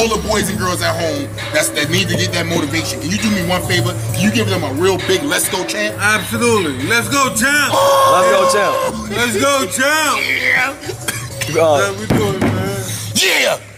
all the boys and girls at home that need to get that motivation, can you do me one favor? Can you give them a real big let's go champ? Absolutely. Let's go champ. Let's go champ. Let's go champ. Yeah. We doing, man. Yeah.